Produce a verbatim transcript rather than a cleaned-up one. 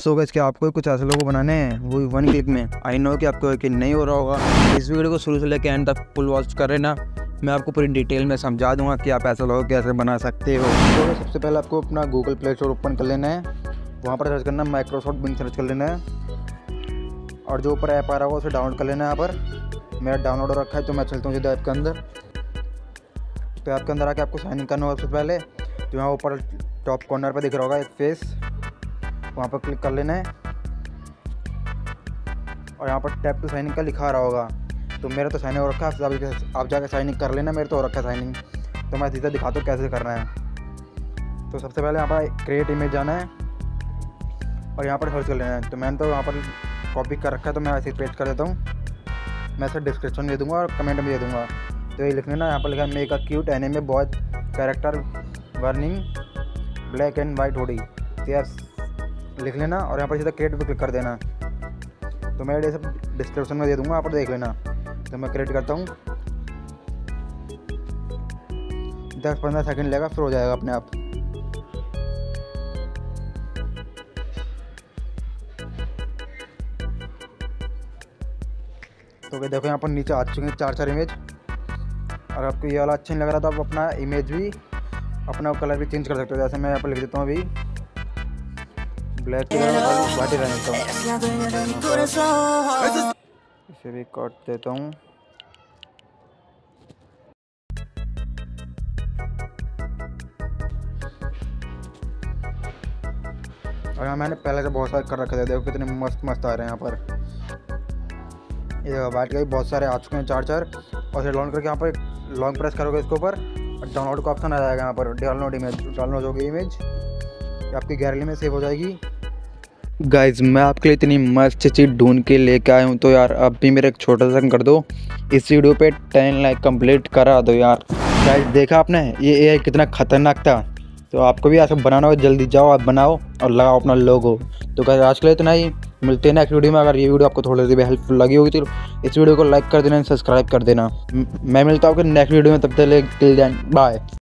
So guys, क्या आपको कुछ ऐसे लोगों बनाने हैं वो भी वन क्लिक में। आई नो कि आपको यकीन नहीं हो रहा होगा। इस वीडियो को शुरू से लेकर एंड तक फुल वॉच कर रहे ना, मैं आपको पूरी डिटेल में समझा दूंगा कि आप ऐसे लोगों कैसे बना सकते हो। तो सबसे पहले आपको अपना गूगल प्ले स्टोर ओपन कर लेना है। वहाँ पर सर्च करना है माइक्रोसॉफ्ट बिंग सर्च कर लेना है और जो ऊपर ऐप आ रहा होगा उसे डाउनलोड कर लेना है। यहाँ पर मेरा डाउनलोड रखा है तो मैं चलता हूँ सीधा ऐप के अंदर। तो ऐप के अंदर आके आपको साइन इन करना होगा। सबसे पहले तो यहाँ ऊपर टॉप कॉर्नर पर दिख रहा होगा एक फेस, वहाँ पर क्लिक कर लेना है और यहाँ पर टैप टू साइन इन का लिखा आ रहा होगा। तो मेरा तो साइन इन हो रखा है, आप जाकर साइन इन कर लेना। मेरे तो हो रखा है साइन इन, तो मैं सीधा दिखाता हूँ कैसे करना है। तो सबसे पहले यहाँ पर क्रिएट इमेज जाना है और यहाँ पर सर्च कर लेना है। तो मैंने तो यहाँ पर कॉपी कर रखा है तो मैं ऐसे पेस्ट कर देता हूँ। मैं ऐसे डिस्क्रिप्शन दे दूँगा और कमेंट में दे दूँगा। तो ये लिख लेना, यहाँ पर लिखा है make a cute anime boy character wearing black and white hoodie. Yes लिख लेना और यहाँ पर सीधा क्रिएट पे क्लिक कर देना। तो मैं ये सब डिस्क्रिप्शन में दे दूँगा, यहाँ पर देख लेना। तो मैं क्रिएट करता हूँ, दस पंद्रह सेकंड लगेगा, फिर हो जाएगा अपने आप। तो देखो यहाँ पर नीचे आ चुके हैं चार चार इमेज। और आपको ये वाला अच्छा नहीं लग रहा तो आप अपना इमेज भी अपना कलर भी चेंज कर सकते हो। जैसे मैं यहाँ पर लिख देता हूँ अभी ब्लैक कलर वाइट ही रहने देता हूँ। इसे भी काट देता हूँ। और यहाँ मैंने पहले से बहुत सारे कर रखे थे, देखो कितने मस्त मस्त आ रहे हैं यहाँ पर। ये वाइट के भी बहुत सारे आ चुके हैं चार चार। और इसे डाउनलोड करके यहाँ पर लॉन्ग प्रेस करोगे इसके ऊपर और डाउनलोड का ऑप्शन आ जाएगा। यहाँ पर डाउनलोड इमेज डाउनलोड होगी, इमेज आपकी गैलरी में सेव हो जाएगी। गाइज मैं आपके लिए इतनी मस्त चीज़ ढूंढ के लेके आया हूँ, तो यार अब भी मेरा एक छोटा सा कर दो। इस वीडियो पे टेन लाइक कंप्लीट करा दो यार। गाइज देखा आपने ये एआई कितना खतरनाक था। तो आपको भी ऐसा बनाना हो जल्दी जाओ आप बनाओ और लगाओ अपना लोगो। तो गाइज आज के लिए इतना ही, मिलते हैं नेक्स्ट वीडियो में। अगर ये वीडियो आपको थोड़ी सी भी हेल्पफुल लगी होगी तो इस वीडियो को लाइक कर देना, सब्सक्राइब कर देना। मैं मिलता हूँ नेक्स्ट वीडियो में, तब तक टिल देन बाय।